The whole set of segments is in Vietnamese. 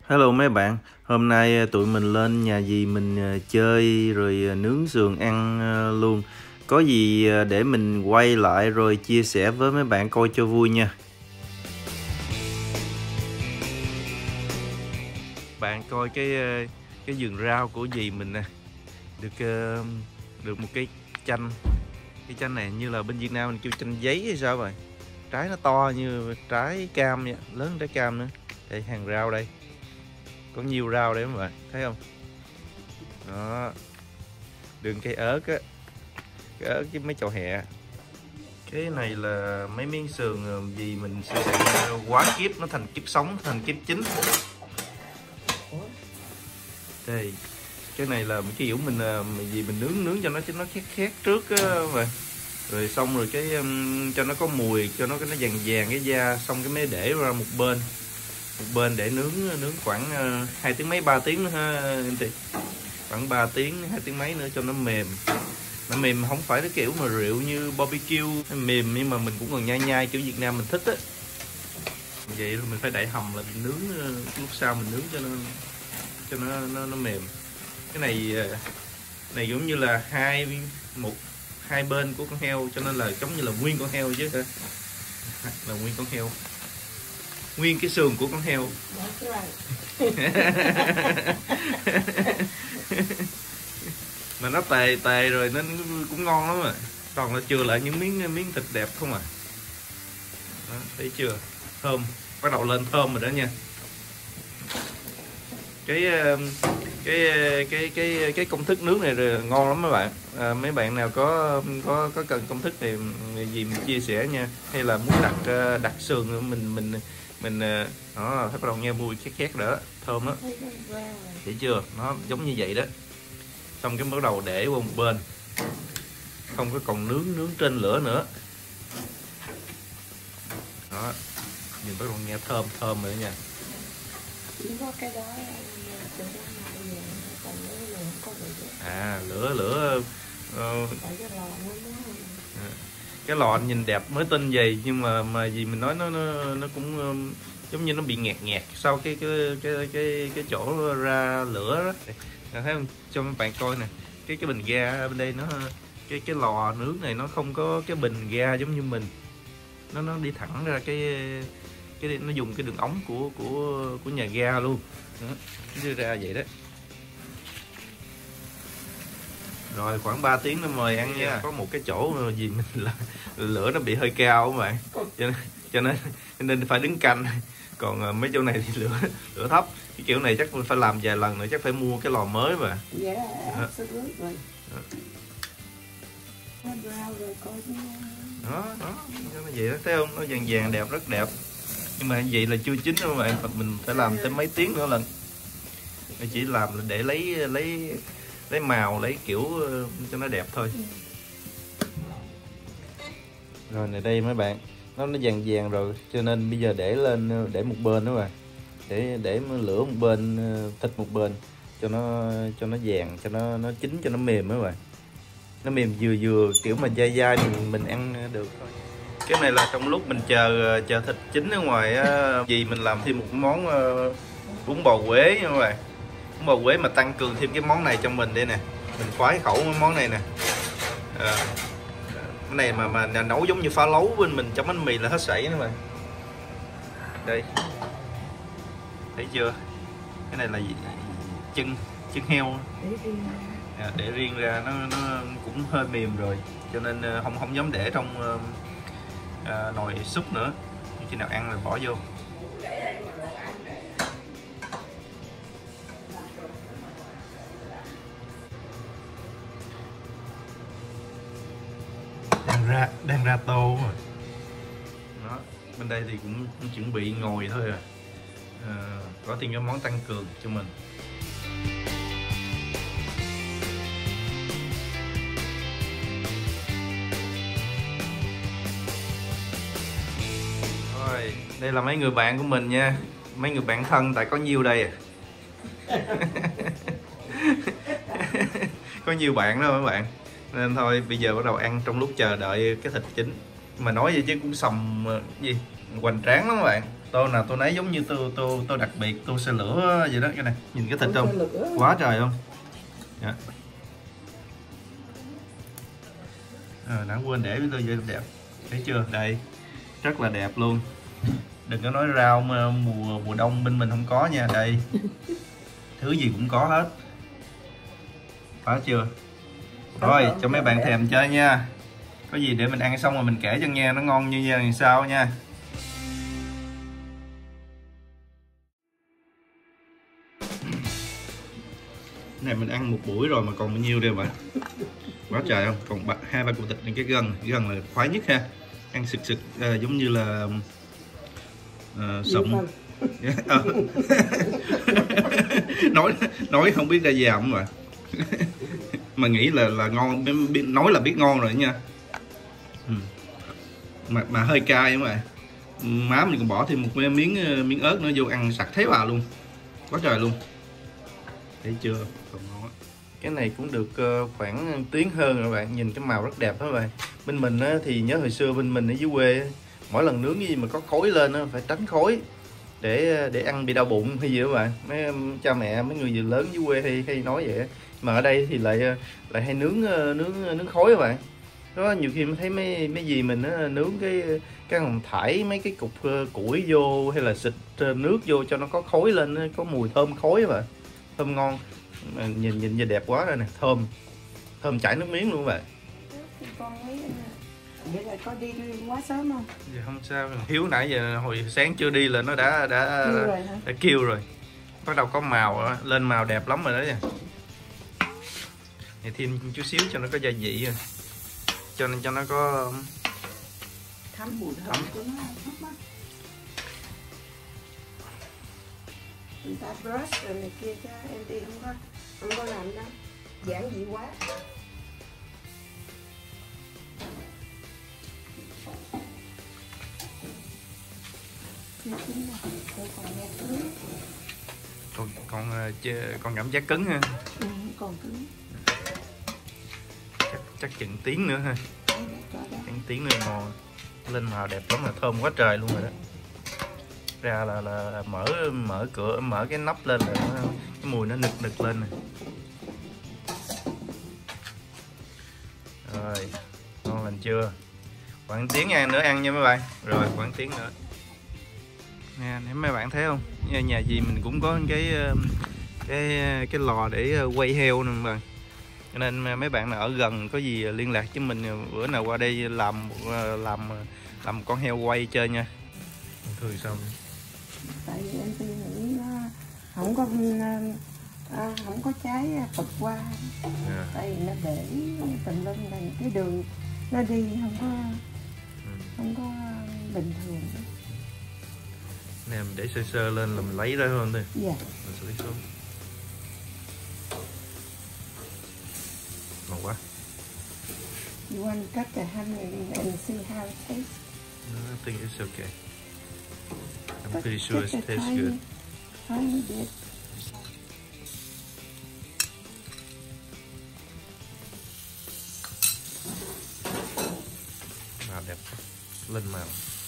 Hello mấy bạn, hôm nay tụi mình lên nhà dì mình chơi rồi nướng sườn ăn luôn. Có gì để mình quay lại rồi chia sẻ với mấy bạn coi cho vui nha. Bạn coi cái vườn rau của dì mình nè, được một cái chanh. Cái chanh này như là bên Việt Nam mình kêu chanh giấy hay sao vậy? Trái nó to như trái cam vậy, lớn hơn trái cam nữa. Đây hàng rau đây. Có nhiều rau đấy các bạn, thấy không? Đó. Đường cây ớt á, cái ớt với mấy chậu hẹ. Cái này là mấy miếng sườn gì mình sẽ quá kiếp nó thành kiếp sống, thành kiếp chín. Đây, cái này là cái kiểu mình gì mình nướng cho nó khét khét trước á vậy. Rồi xong rồi cái cho nó có mùi, cho nó vàng vàng cái da, xong cái mới để ra một bên để nướng khoảng 2 tiếng mấy 3 tiếng nữa ha anh chị. Khoảng 3 tiếng 2 tiếng mấy nữa cho nó mềm. Nó mềm không phải cái kiểu mà rượu như barbecue mềm, nhưng mà mình cũng còn nhai nhai kiểu Việt Nam mình thích á. Vậy là mình phải đậy hầm là mình nướng, lúc sau mình nướng cho nó mềm. Cái này giống như là hai bên của con heo, cho nên là giống như là nguyên con heo chứ hả? Là nguyên con heo, nguyên cái sườn của con heo. Mà nó tề rồi nó cũng ngon lắm. Còn là chừa lại những miếng thịt đẹp không à. Đó, thấy chưa? Thơm, bắt đầu lên thơm rồi đó nha. Cái công thức nướng này rồi ngon lắm mấy bạn. Mấy bạn nào có cần công thức thì gì mình chia sẻ nha, hay là muốn đặt sườn mình nó thấy bắt đầu nghe mùi khét đó, thơm đó. Thấy chưa? Nó giống như vậy đó. Xong cái bắt đầu để qua một bên, không có còn nướng trên lửa nữa. Đó, nhìn bắt đầu nghe thơm rồi đó nha. Lửa cái lò nhìn đẹp mới tin vậy, nhưng mà gì mình nói nó cũng giống như nó bị nghẹt sau cái chỗ ra lửa đó. Thấy không? Cho mấy bạn coi nè, cái bình ga bên đây nó cái lò nướng này nó không có cái bình ga giống như mình, nó đi thẳng ra cái nó dùng cái đường ống của nhà ga luôn đó, đưa ra vậy đó. Rồi khoảng 3 tiếng nữa mời ăn nha. Có một cái chỗ gì mình là lửa nó bị hơi cao các bạn, cho nên phải đứng canh. Còn mấy chỗ này thì lửa thấp. Cái kiểu này chắc phải làm vài lần nữa, chắc phải mua cái lò mới mà. Đó cho nó vậy đó, thấy không? Nó vàng đẹp, rất đẹp. Nhưng mà vậy là chưa chín đâu các bạn, mình phải làm tới mấy tiếng nữa lần. Mình chỉ làm để lấy màu, lấy kiểu cho nó đẹp thôi. Rồi này đây mấy bạn, nó vàng rồi, cho nên bây giờ để một bên đó mà để lửa một bên, thịt một bên, cho nó vàng, cho nó chín, cho nó mềm mấy bạn. Nó mềm vừa kiểu mà dai mình ăn được thôi. Cái này là trong lúc mình chờ thịt chín ở ngoài gì mình làm thêm một món bún bò Quế nha các bạn. Bún bò Quế mà tăng cường thêm cái món này trong mình đây nè, mình khoái khẩu món này nè. Cái này mà nấu giống như phá lấu bên mình trong bánh mì là hết sảy nữa mà. Đây, thấy chưa? Cái này là gì? chân heo để riêng ra, nó cũng hơi mềm rồi, cho nên không dám để trong nồi súp nữa. Khi nào ăn rồi bỏ vô. Đang ra tô rồi. Đó, bên đây thì cũng chuẩn bị ngồi thôi à. Có thêm cái món tăng cường cho mình. Rồi, đây là mấy người bạn của mình nha. Mấy người bạn thân, tại có nhiêu đây à. Có nhiều bạn đó các bạn. Nên thôi bây giờ bắt đầu ăn trong lúc chờ đợi cái thịt chín. Mà nói vậy chứ cũng sầm gì hoành tráng lắm các bạn. Tô nào tô nấy giống như tô đặc biệt, tô xe lửa vậy đó. Cái này nhìn cái thịt không, quá trời không. Dạ. Đã quên để với tôi vậy đẹp, thấy chưa, đây rất là đẹp luôn. Đừng có nói rau mà mùa đông bên mình không có nha, đây thứ gì cũng có hết, phải chưa. Rồi cho mấy bạn thèm chơi nha, có gì để mình ăn xong rồi mình kể cho nghe nó ngon như vậy sao nha. Này mình ăn một buổi rồi mà còn bao nhiêu đây bạn, quá trời không, còn 2-3 cục thịt này. Cái gân là khoái nhất ha, ăn sực giống như là sụn. nói không biết ra già không mà mà nghĩ là ngon, nói là biết ngon rồi nha. Mà hơi cay đúng rồi, má mình còn bỏ thêm một miếng ớt nữa vô, ăn sặc thấy vào luôn, quá trời luôn, thấy chưa, còn ngon. Cái này cũng được khoảng tiếng hơn rồi bạn, nhìn cái màu rất đẹp đó bạn. Bên mình thì nhớ hồi xưa bên mình ở dưới quê, mỗi lần nướng gì mà có khói lên phải tránh khói để ăn bị đau bụng hay gì đó bạn. Mấy cha mẹ, mấy người lớn dưới quê hay nói vậy. Mà ở đây thì lại hay nướng khói các bạn. Đó, nhiều khi mới thấy mấy gì mình nướng cái hồng thải mấy cái cục củi vô, hay là xịt nước vô cho nó có khói lên, có mùi thơm khói mà thơm ngon. Nhìn đẹp quá đây nè, thơm chảy nước miếng luôn các bạn. Vậy là có đi quá sớm không? Dạ không sao, Hiếu nãy giờ hồi sáng chưa đi là nó đã kêu rồi. Bắt đầu có màu, lên màu đẹp lắm rồi đó nha. Thì thêm chút xíu cho nó có gia vị rồi. Cho nó có thấm mùi thơm của nó thấm. Người ta brush rồi này kia cho em đi không có làm đâu, giản dị quá. Còn cảm giác cứng ha. Còn cứng. Chắc chừng tiếng nữa ha. Chừng tiếng nữa ngon. Lên màu đẹp lắm, là thơm quá trời luôn rồi đó. Ra là mở cái nắp lên là cái mùi nó nực lên này. Rồi, ngon lành chưa? Khoảng tiếng nữa ăn nha mấy bạn. Rồi khoảng tiếng nữa. Nè, nếu mấy bạn thấy không? Nhà gì mình cũng có cái lò để quay heo nè các bạn. Cho nên mấy bạn nào ở gần có gì liên lạc với mình, bữa nào qua đây làm con heo quay chơi nha. Thường xong. Tại vì em nghĩ nó không có trái Phật qua. Yeah. Tại vì nó để tùm lum là cái đường nó đi không có bình thường. Nè mình để sơ lên là mình lấy ra hơn thôi. Dạ. Mình sẽ lấy xuống. Ngon quá. You want to cut the honey and see how it tastes? No, I think it's okay. I'm pretty sure it tastes good. Tiny bit. Màu đẹp, lên màu.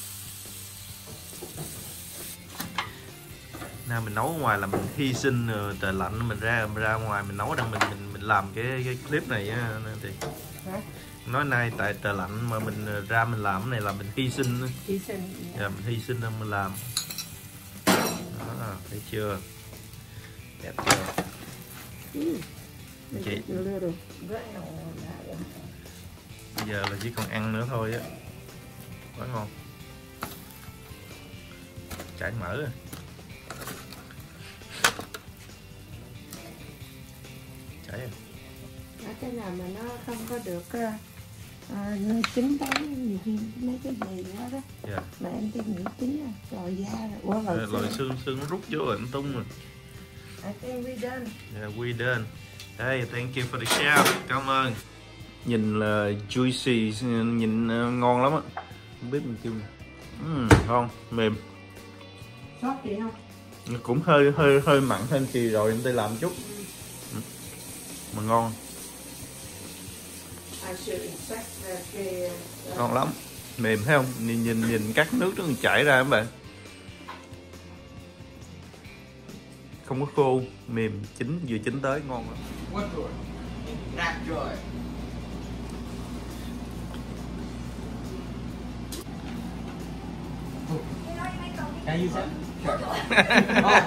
Nào mình nấu ở ngoài là mình hy sinh trời lạnh, mình ra ngoài mình nấu đang mình làm cái clip này á thì nói nay tại trời lạnh mà mình ra mình làm cái này là mình hy sinh. Dạ, mình hy sinh nên mình làm. Đó, thấy chưa, đẹp chưa chị. Bây giờ là chỉ còn ăn nữa thôi á, quá ngon, chảy mỡ rồi. Cái nào mà nó không có được chín tới nhiều khi mấy cái gì quá đó. Yeah. Mà em tôi nghĩ chín rồi da rồi. Lòi xương nó rút vô rồi, nó tung rồi. I think we done. Yeah, we done. Hey, thank you for the shout. Cảm ơn. Nhìn là juicy, nhìn ngon lắm á. Không biết mình kêu ngon, mềm. Sốt gì không? Cũng hơi mặn hơn kỳ rồi em tôi làm chút. Mà ngon. Ngon lắm, mềm thấy không? Nhìn cắt nước nó chảy ra các bạn. không có khô, mềm, chín, vừa chín tới, ngon lắm. Quất rồi, nạc rồi. Can you say? Sure. Oh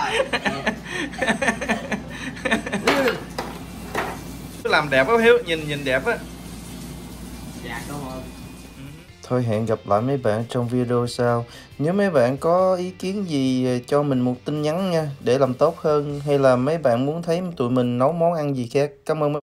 God. Làm đẹp quá Hiếu, nhìn đẹp á. Dạ đúng rồi. Thôi hẹn gặp lại mấy bạn trong video sau. Nếu mấy bạn có ý kiến gì cho mình một tin nhắn nha, để làm tốt hơn, hay là mấy bạn muốn thấy tụi mình nấu món ăn gì khác. Cảm ơn mấy